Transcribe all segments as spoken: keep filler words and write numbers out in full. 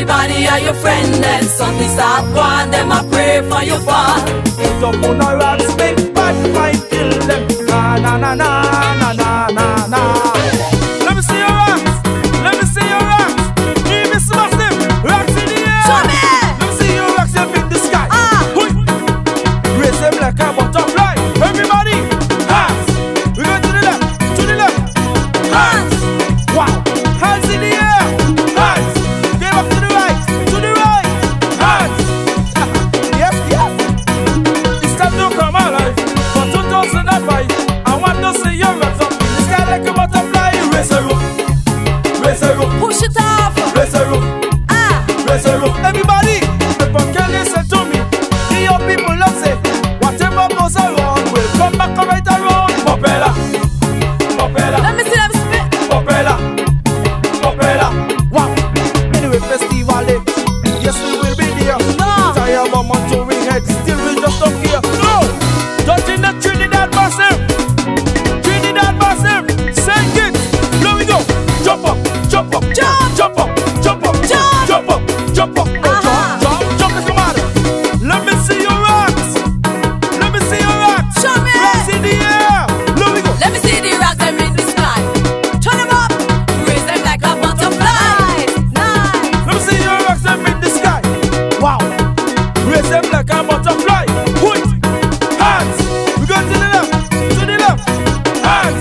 everybody are your friend. Then something start going, them I pray for your fall. Put up on a rocks, make bad mind kill them. Na na na na na na na na. Let me see your rocks. Let me see your rocks. Give me some of them. Rocks in the air. Show me. Let me see your rocks them in the sky. Ah. Hui. Raise them like a butterfly. Everybody, hands. We go to the left, to the left. Hands. Wow. Hands in the air. Hands. Give up to the right, to the right. Hands. Yes, yes. It's time to come alive. For two thousand five, I want to see your rocks up in the sky like a butterfly. Raise a roof. Raise a roof. Push it off. Raise a roof. Ah. Raise a roof. Everybody, people can listen to me. The young people love say, whatever goes around will come back right around. Popella, Popella, Let me see them spit. Popella, Popella. Wow. Anyway, festival day. Yes, we will be there. No. Tired of my touring head, still we just don't care. No. Touching the Trinidad massive. Trinidad massive. Sing it. Here we go. Jump up, jump up, Jump. jump up, jump up, Jump. jump up, jump up. No, Uh-huh. jump, jump, jump is the matter. Let me see your rocks. Let me see your rocks. Show me. Rocks in the air. Here we go. Let me see the rocks them in the sky. Turn them up. Raise them like a butterfly. Nice. Let me see your rocks them in the sky. Wow. Raise them like a butterfly. Hui. Hands. We go to the left. To the left. Hands.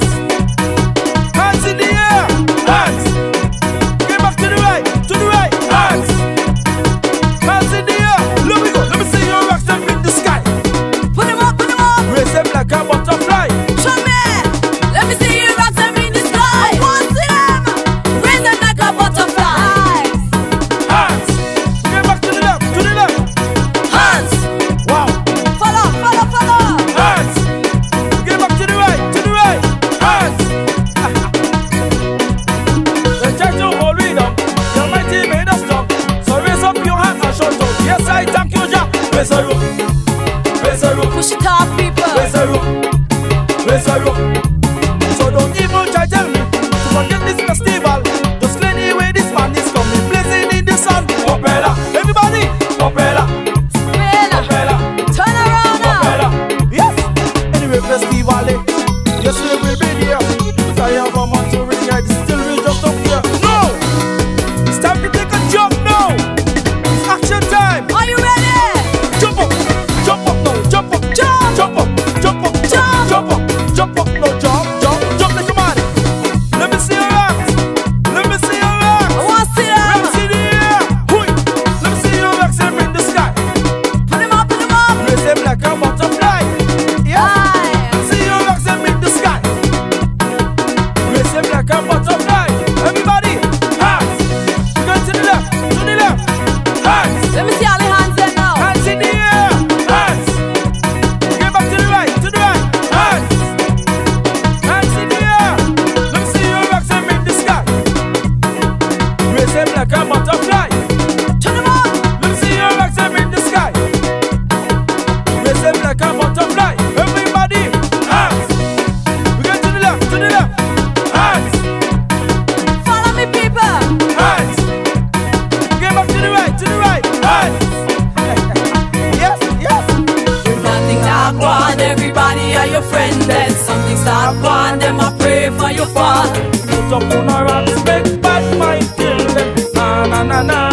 Hands in the air. Hands. Get back to the right. To the right. Hands. Hands in the air. Here we go. Let me see your rocks them in the sky. Put them up, put them up. Raise them like a butterfly. Show me. Let me see you rock them in the sky. I want to see them. Raise them like a butterfly. Hands. Get back to the left. To the left. Hands. Wow. Follow, follow, follow. Hands. Get back to the right. To the right. Hands. The church to hold me down. Your mighty made us strong. So raise up your hand and shout out. Yes, I thank you, Jah. Raise a roof. Raise a roof. Push it off, people. Raise a roof. Raise a roof. So don't even try tell me to forget this festival. Just clean away this man is coming, blazing in the sun. Popella. Everybody. Popella. Spin. Popella. Turn around now. Popella. Yes. Anyway, festival day. Yes, we will be there. But I have a man to ring. I still will just don't care. No. It's time to take a jump now. It's action time. Are you ready? Jump up, jump up now, jump up, Jump. jump up, jump up, Jump. jump up, jump up, no jump, jump, jump like a man. Let me see your rocks. Let me see your rocks. I want to see them. Rocks in the air. Hui. Let me see your rocks them in the sky. Put them up, put them up. Raise them like a butterfly. Yeah. Aye. See your rocks them in the sky. Raise them like a butterfly. Everybody, hands. Go to the left, to the left. Hands. Let me see all the hands there now. Hands in the air. Hands. Get back to the right. To the right. Hands. Hands in the air. Let me see your rocks them in the sky. Raise them like a butterfly. Turn them up. Let me see your rocks them in the sky. Raise them like a butterfly. Everybody, hands. We go to the left. To the left. Hands. Follow me, people. Hands. Get back to the right. To the right. Hands. Yes, yes. Nothing start going, everybody are your friend. Then something start going, them I pray for your fall. Put up on a rocks, make bad mind kill them. Na na na na.